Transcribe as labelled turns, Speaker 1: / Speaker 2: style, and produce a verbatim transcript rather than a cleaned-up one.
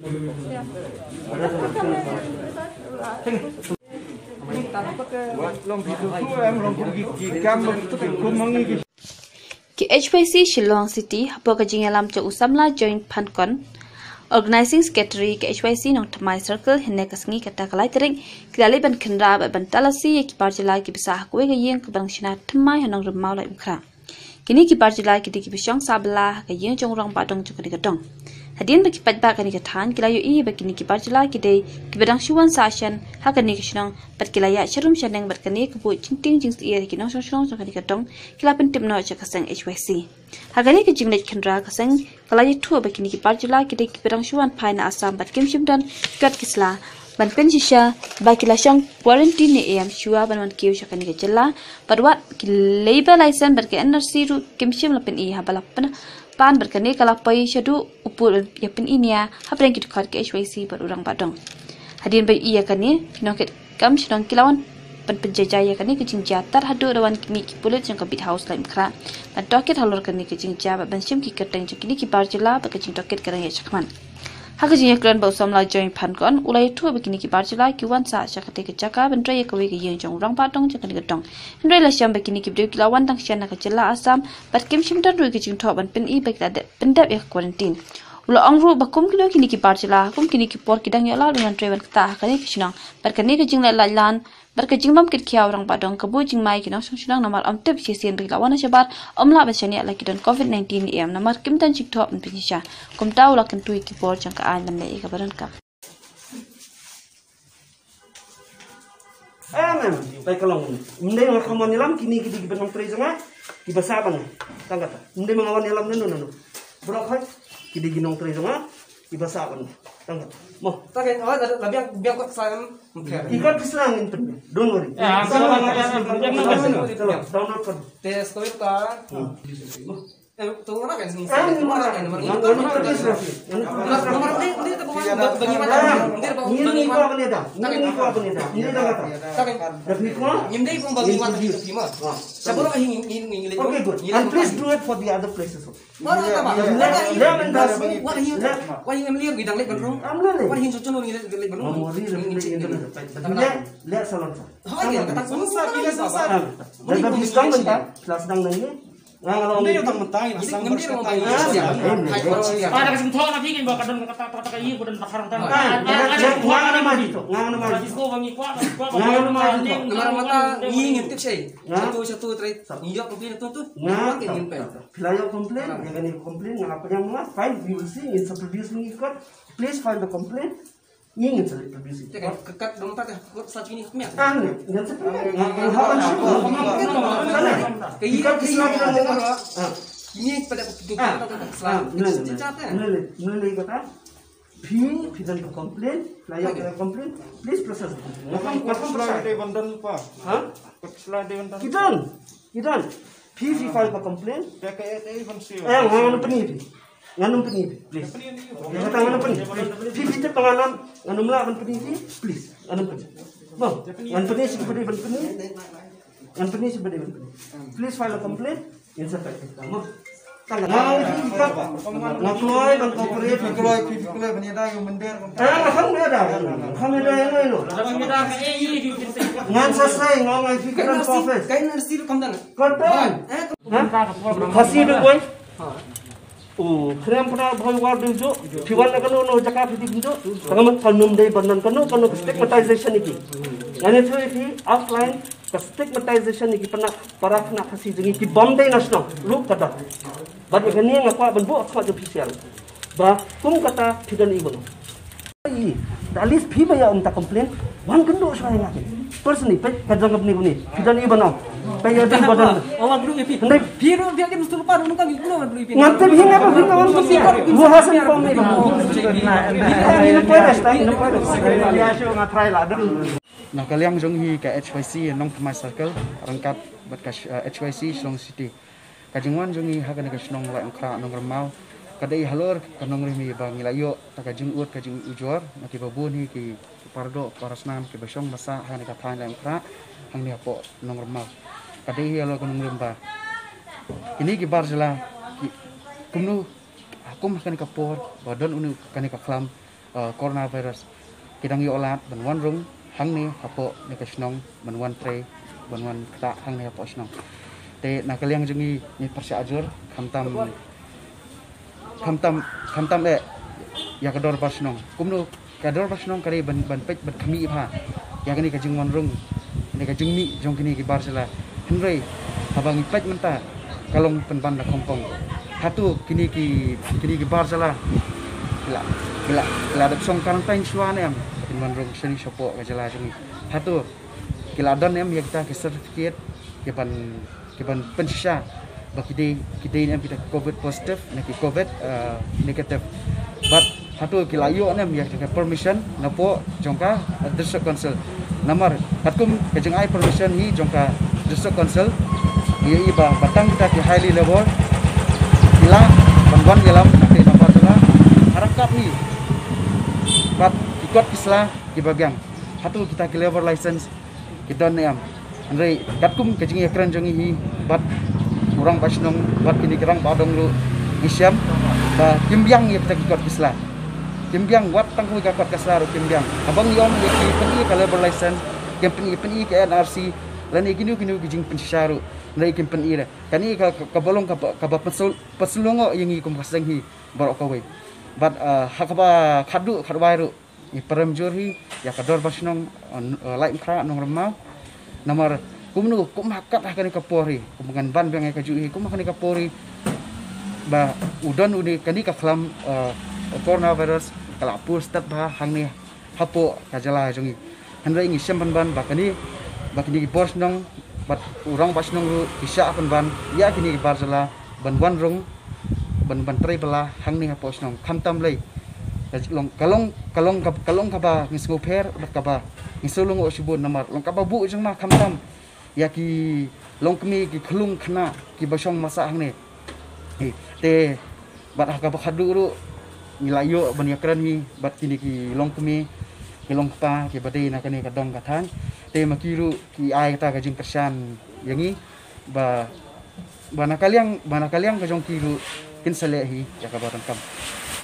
Speaker 1: Ki H Y C Shillong City hapo ka jingalam cha usamla joint phankon organizing secretary ke H Y C nong thamai circle hinne kasngi kata kalai tering kilali ban khnra ba ban talasi ki parjala ki bisa ko ga yeng bang shina thamai hanong rumau lai ukra kini ki parjala ki ki bisong sabla ka yeng jong rong ba dong chu ka dong hadin ba ki patba ka ni ka than kilayo i ba kini ki parjala ki dei ki bedang shuwan sashan ha ka ni kishnong bat kilaya sharum shaneng bat kani ku bu chingting jing i ki nong shong shong ka ni ka dong kila pen tim no cha ka sang H Y C hagani ki jinglet khandra ka sang kalai thu ba kini ki parjala ki dei ki bedang shuwan phaina asam bat kim shim dan kat kisla ban pen shisha ba kila shang quarantine ne am shua ban man kiu shakani ka challa parwat ki labor license bat ke N R C ru kim shim la pen i ha bala pen pan berkene kala pai shadu upur ya pen inia hapreng ki khar ke H Y C par urang badong hadin bai iya kani kinoket kam shidong kilawan pan penjajaya kani ke jingja tar hadu rawan kimi ki pulit jang kabit house laim khra ban toket halor kani ke jingja ban shim ki kateng kini ki barjila ba ke jing toket karang ya chakman haka jing yakran ba samla join phan kon ulai thu ba kini ki barjila ki wan sa chakate ke chaka ban trai ka we ke yeng jong rang patong chakani ke tong ndrai la sham ba kini ki bde kilawan tang shana ka chela asam bat kim shim dar ru ke jing tho ban pen i ba ka de pen dap ya quarantine ulo angru ba kum kilo kini ki barjila kum kini ki por kidang ya la dengan trai ban ta kani ki shinang bar kani ke jing la lan bar ke jing bam kit khiaw rang ba dong ka bu jing mai ki nong shong shang namar am tep chi sen ba kilawan shabar amla ba shani la ki don covid nineteen em namar kim tan chik tho ban pen sha kum taw la kan tu ki por chang ka an le ka baran ka
Speaker 2: Amen, baik kalau mending ngakaman nyelam kini kita benang teri jangan di basaban, tangga tak? Mending mengawan nyelam nenu nenu, berapa hari kita ginong teri jangan di basaban, tangga. Mau?
Speaker 3: Tapi awak ada lebih biar kau kesan.
Speaker 2: Ikat keselangin pun, don't worry.
Speaker 3: Ya,
Speaker 2: download kan.
Speaker 3: Tes kau itu kan. Eh, tuh orang kan sini.
Speaker 2: Ah,
Speaker 3: Orang kan nomor
Speaker 2: Nomor nomor
Speaker 3: nomor ini ini tu bagaimana?
Speaker 2: Ini kau apa ni dah? Ini kau apa ni dah? Ini dah kata.
Speaker 3: Tapi
Speaker 2: Tapi kau?
Speaker 3: ini pun bagaimana di Timur. Siapa orang ini ini ini.
Speaker 2: Okay, good. And please do it for the other places.
Speaker 3: Orang apa?
Speaker 2: Lemon das.
Speaker 3: Wah ini, wah ini melihat bidang lek benerong.
Speaker 2: Ambil
Speaker 3: Wah
Speaker 2: ni.
Speaker 3: ini cucun lek lek benerong.
Speaker 2: Memori lebih ini. Lihat, lihat salon sah.
Speaker 3: Oh iya, kata susah, bila susah.
Speaker 2: Dan bagi sedang bentar, setelah sedang nanti. Nah, kalau
Speaker 4: Hindi yung tamatay, nasang
Speaker 3: Hindi
Speaker 4: barska
Speaker 3: mo
Speaker 4: tayo.
Speaker 3: Para
Speaker 5: kasi mo na tingin ba kadon kata-kata kayo ko dan pakarang tan.
Speaker 2: Nga naman dito. Nga naman dito.
Speaker 5: Disko bangi kwa kwa
Speaker 2: Nga naman dito.
Speaker 3: Namara mata ingin tip siya. Satu satu try. Iyo komplain tu tu.
Speaker 2: Nga.
Speaker 3: Ingin pa.
Speaker 2: Pilayo complain, yang ini complain, yang apa yang mana? Fine, we will see. It's a produce mengikut. Please file the complaint. Ingin saya produce.
Speaker 3: Teka kekat dong tak sa ini kemia.
Speaker 2: Ah, ni. Yang seperti yang hawan sih.
Speaker 3: Kayak
Speaker 2: keselagi dan dengar.
Speaker 3: Ini pada
Speaker 2: Ah,
Speaker 3: selalu.
Speaker 2: nilai, nilai kata. P, fidan to complain, layak kena complain. Please process. Ngakam, ngakam
Speaker 4: Setelah
Speaker 2: process.
Speaker 4: dia bandan pa.
Speaker 2: Hah?
Speaker 4: Setelah dia bandan.
Speaker 2: Kitan, kitan. P, fi file to complain.
Speaker 4: Dia kayak dia even siyo.
Speaker 2: Eh, ngano penipi. Ngano penipi, please. Ya kata ngano penipi. P, fi pengalam, ngano melawan penipi, please. Ngano penipi. Bang, ngano penipi seperti ban penipi. Ngano penipi seperti ban penipi. Please file a complaint. Yang sampai kita. Mau. Kalau mau ikat, ngakuloy ban corporate, ngakuloy, ngakuloy banyak yung mender. Ah, ngakam dia ada. Ngakam dia yang ini.
Speaker 5: Dapat kita ke ini di
Speaker 2: Ngan selesai ngomong pikiran profes.
Speaker 3: Kayak nasi lu kamdan.
Speaker 2: Kodan. Hah? Kasih tu boy. Oh, krem pernah boy war dulu. Fiwan nak kanu no jaga fiti dulu. Tangan kanum deh banan kanu kanu stigmatization ini. Yang itu ini outline ke stigmatization ini pernah para kena kasih jengi ki bom deh nasional. Lu kata. Bagi kini yang aku benbu aku ada official. Bah, kum kata tidak ibu. At least people yang minta komplain, wan kendo saya ngaki. Personally, pe kadang kapni buni, tidak ibu nau. Pe ada ibu nau.
Speaker 3: Awak belum ipi. Ndai biru dia dia mesti lupa dulu kan ibu belum ipi.
Speaker 2: Ngante hinga apa hinga wan mesti. Gua hasan pom ni. Ini peres, ini peres. Ya syo ngatrai lah.
Speaker 4: Nah, kalian jong hi ke H Y C nong Thamai Circle rangkap bat ka H Y C Shillong City. Kajingwan jong hi hakan ka snong la angkra nong ramau. Kadai halor kanong rimi bang ilayo takajing ut kajing ujor naki babun hi ki pardo parasnam ki basong masa han ka than la angkra hang ni apo nong ramau. Kadai hi halor kanong rimba. Ini ki barjala ki kumnu akum kan ka por badon unu kan ka klam coronavirus kidang yo olat ban wan rung hang ni hapo ni ka snong ban wan tre ban wan ta hang ni hapo snong te na kaliang jungi ni persya ajur khamtam khamtam khamtam e ya kador pasnong kumno kador pasnong kari ban ban pet ban khami pha ya kani ka jing wan rung ni ka jing ni jong kini ki barsela henrei abang ipet menta kalong penban da kompong hatu kini ki kini ki barsela la la la da song karantain suan em in wan rung seni sopo ka jala jungi hatu kila don em ya kita ke certificate ke ban ke ban pensya bagi di kita ni kita covid positif nak covid uh, negatif but hatu kila yo nem ya ke permission napo jongka district council nomor katkum ke jengai permission hi jongka district council ia iba batang kita ke highly level kila banwan dalam nanti nomor sala harap ni but ikut kislah di bagian hatu kita ke level license kita ni am andre katkum ke jengai kran jongi hi but orang pasnong buat kini kerang badong lu isyam ba kimbyang ya kita ikut kislah kimbyang wat tangku ikut kislah ru kimbyang abang yom ya ki peni kalau berlicense kem peni peni ke N R C lan ikinu kinu kijing pensyaru lai kem peni le kani ka kabolong ka ka pesul pesulongo yang ikum pasang hi barok kawe but hakaba khadu khadwai ru i paramjuri ya kador pasnong lain kra nong remau nomor kumnu kum hakat hakani kapori kumangan ban bang ka juhi kum hakani kapori ba udon uni kani ka khlam coronavirus kala pur stat ba hangni hapo kajala jongi hanrai ngi semban ban ba kani ba kini bors nong bat urang bas nong ru isya apan ban ya kini barzala ban wan rung ban ban tre bala hangni hapo nong khamtam lei long kalong kalong kalong ka ba ngi sngoper bat ka ba ngi solong o sibun namar long ka ba bu jeng ma khamtam ya ki long kami ki khulung khna ki basong masa hang ne te bat ha ka ba khadu ru nilayo ban yakran hi bat kini ki long kami ki long pa ki bade na kani ka dong ka thang te makiru ki ai ta ka jing persan yangi ba bana kaliang bana kaliang ka jong kiru kin sale hi ya ka barang kam